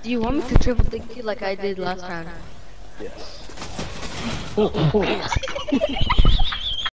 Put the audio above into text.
Do you want me to triple dink you like I did last time? Yes.